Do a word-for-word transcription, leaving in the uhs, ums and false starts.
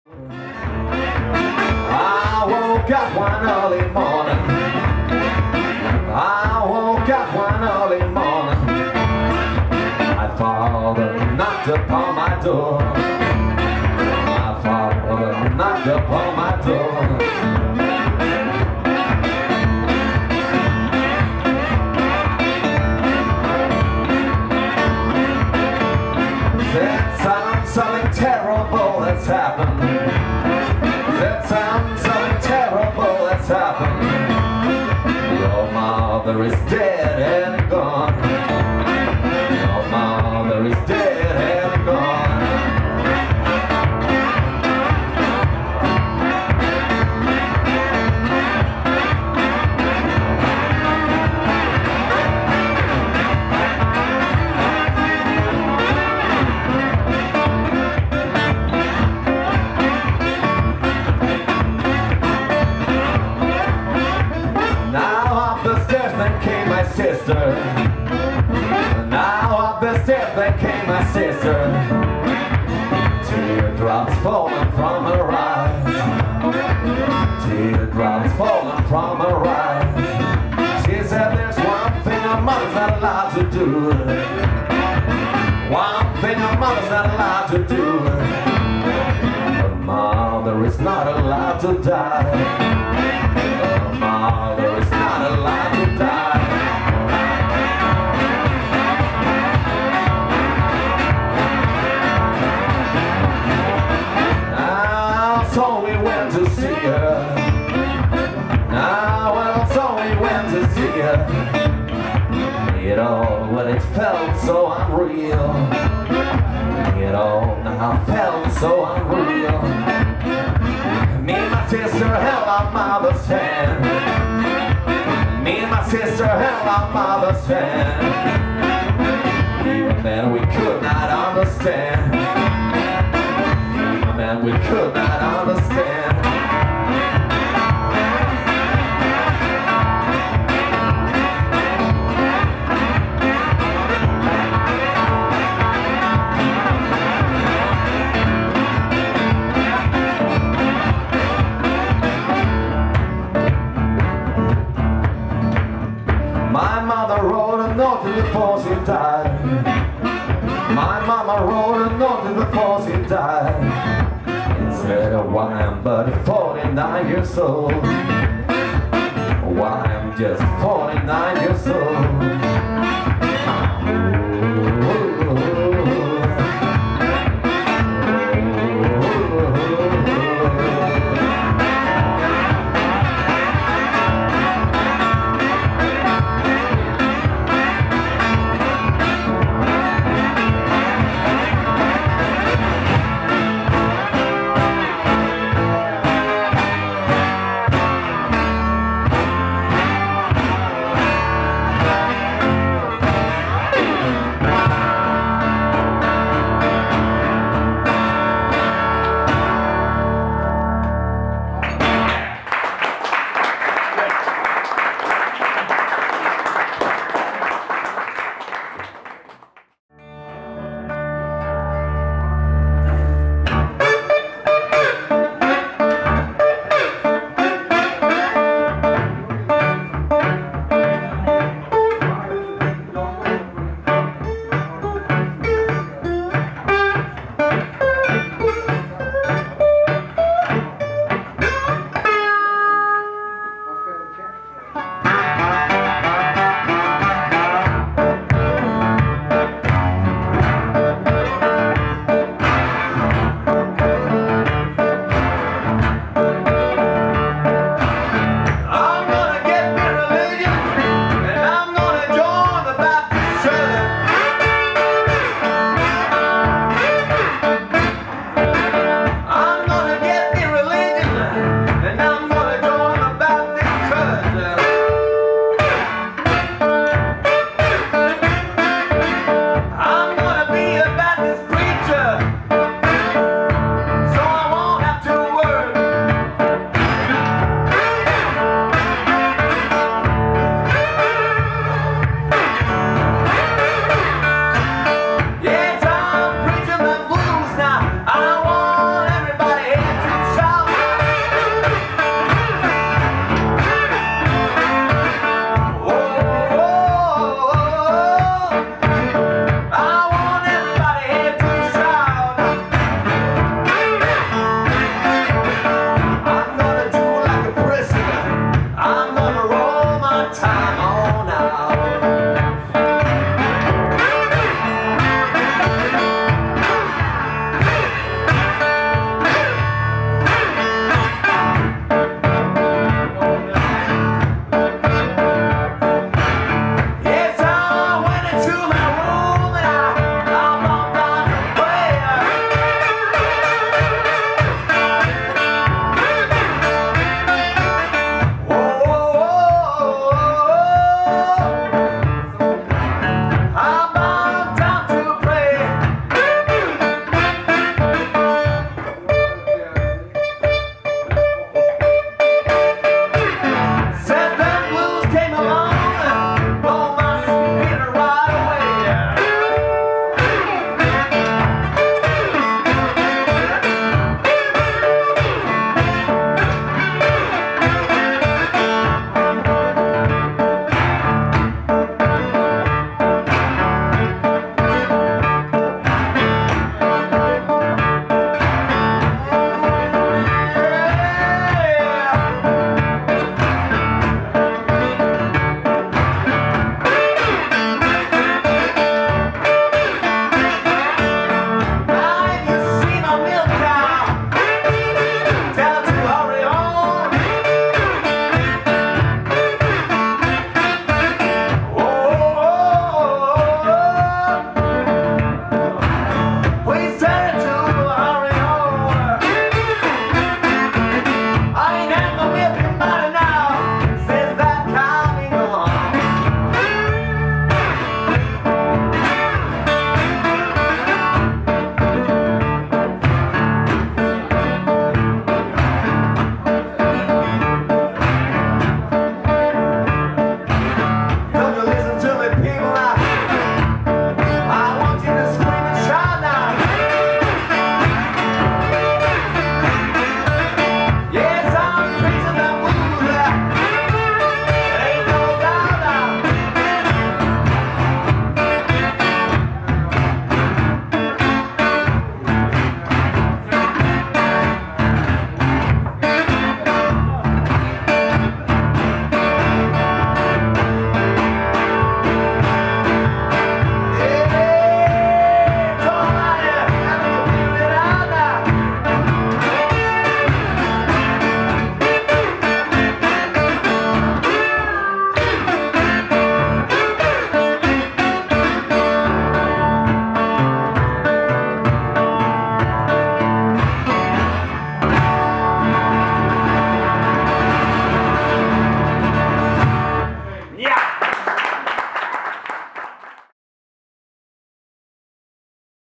I woke up one early morning. I woke up one early morning. My father knocked upon my door. My father knocked upon my door. Said something, something terrible that's happened. Said something, something terrible that's happened. Your mother is dead and gone. Your mother is dead and gone. Then came my sister. Now up the stairs then came my sister. Teardrops falling from her eyes. Teardrops falling from her eyes. She said there's one thing a mother's not allowed to do. One thing a mother's not allowed to do. A mother is not allowed to die. A mother is not allowed to die. Now, so we went to see her. Now, well, so we went to see her. It all, well, it felt so unreal. It all now felt so unreal. Me and my sister held our mother's hand. Me and my sister held our mother's hand. Even then we could not understand. Even then we could not understand. My mother wrote a note before she died. My mama wrote a note before she died. It said, why I'm but forty-nine years old. Why I'm just forty-nine years old.